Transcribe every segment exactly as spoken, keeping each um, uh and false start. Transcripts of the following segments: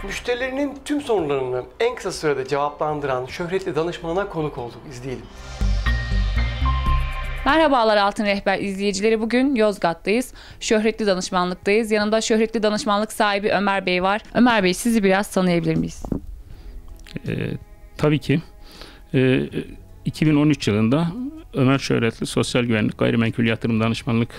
Müşterilerinin tüm sorularını en kısa sürede cevaplandıran şöhretli danışmana konuk olduk. İzleyelim. Merhabalar Altın Rehber izleyicileri. Bugün Yozgat'tayız. Şöhretli danışmanlıktayız. Yanımda şöhretli danışmanlık sahibi Ömer Bey var. Ömer Bey, sizi biraz tanıyabilir miyiz? E, tabii ki. E, iki bin on üç yılında Ömer Şöhretli Sosyal Güvenlik Gayrimenkul Yatırım Danışmanlık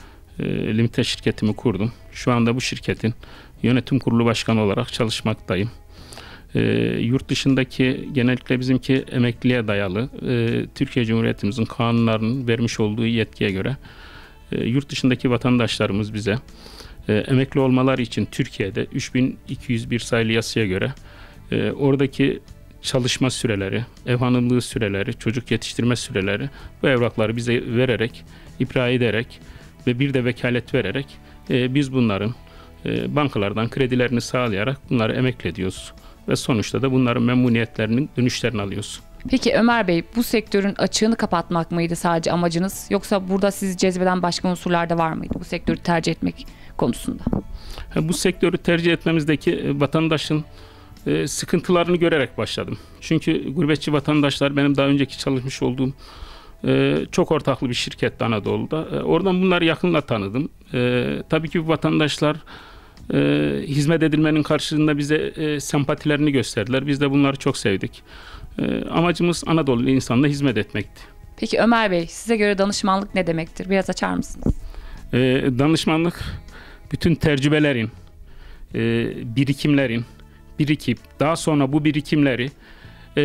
e, Limited şirketimi kurdum. Şu anda bu şirketin yönetim kurulu başkanı olarak çalışmaktayım. E, yurt dışındaki, genellikle bizimki emekliliğe dayalı, e, Türkiye Cumhuriyetimizin kanunlarının vermiş olduğu yetkiye göre e, yurt dışındaki vatandaşlarımız bize e, emekli olmaları için Türkiye'de üç bin iki yüz bir sayılı yasaya göre e, oradaki çalışma süreleri, ev hanımlığı süreleri, çocuk yetiştirme süreleri, bu evrakları bize vererek, ibra ederek ve bir de vekalet vererek e, biz bunların e, bankalardan kredilerini sağlayarak bunları emekli ediyoruz. Ve sonuçta da bunların memnuniyetlerinin dönüşlerini alıyoruz. Peki Ömer Bey, bu sektörün açığını kapatmak mıydı sadece amacınız? Yoksa burada sizi cezbeden başka unsurlar da var mıydı bu sektörü tercih etmek konusunda? Bu sektörü tercih etmemizdeki vatandaşın e, sıkıntılarını görerek başladım. Çünkü gurbetçi vatandaşlar, benim daha önceki çalışmış olduğum e, çok ortaklı bir şirketti Anadolu'da. E, oradan bunları yakınla tanıdım. E, tabii ki bu vatandaşlar e, hizmet edilmenin karşılığında bize e, sempatilerini gösterdiler. Biz de bunları çok sevdik. E, amacımız Anadolu insanına hizmet etmekti. Peki Ömer Bey, size göre danışmanlık ne demektir? Biraz açar mısınız? E, danışmanlık, bütün tecrübelerin, e, birikimlerin, birikip daha sonra bu birikimleri e,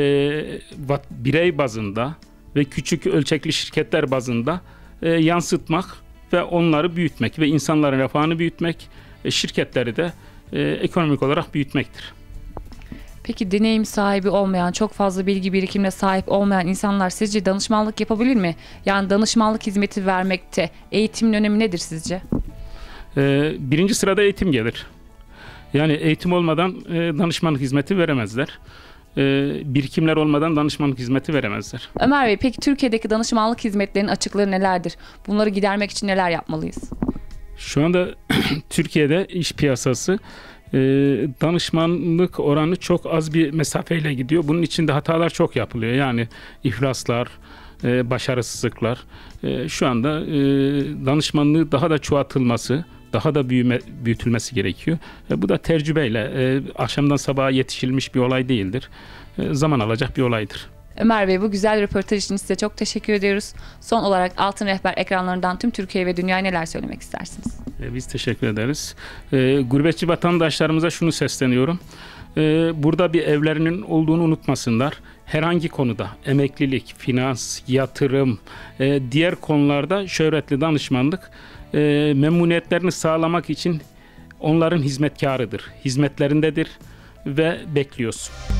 birey bazında ve küçük ölçekli şirketler bazında e, yansıtmak ve onları büyütmek ve insanların refahını büyütmek, e, şirketleri de e, ekonomik olarak büyütmektir. Peki deneyim sahibi olmayan, çok fazla bilgi birikimine sahip olmayan insanlar sizce danışmanlık yapabilir mi? Yani danışmanlık hizmeti vermekte eğitimin önemi nedir sizce? E, birinci sırada eğitim gelir. Yani eğitim olmadan e, danışmanlık hizmeti veremezler. E, birikimler olmadan danışmanlık hizmeti veremezler. Ömer Bey, peki Türkiye'deki danışmanlık hizmetlerinin açıkları nelerdir? Bunları gidermek için neler yapmalıyız? Şu anda Türkiye'de iş piyasası e, danışmanlık oranı çok az bir mesafeyle gidiyor. Bunun içinde hatalar çok yapılıyor. Yani iflaslar, e, başarısızlıklar. E, şu anda e, danışmanlığı daha da çoğaltılması, daha da büyüme, büyütülmesi gerekiyor. E, bu da tecrübeyle, e, akşamdan sabaha yetişilmiş bir olay değildir. E, zaman alacak bir olaydır. Ömer Bey, bu güzel röportaj için size çok teşekkür ediyoruz. Son olarak Altın Rehber ekranlarından tüm Türkiye ve dünyaya neler söylemek istersiniz? E, biz teşekkür ederiz. E, gurbetçi vatandaşlarımıza şunu sesleniyorum. E, burada bir evlerinin olduğunu unutmasınlar. Herhangi konuda, emeklilik, finans, yatırım, e, diğer konularda şöhretli danışmanlık e, memnuniyetlerini sağlamak için onların hizmetkarıdır, hizmetlerindedir ve bekliyoruz.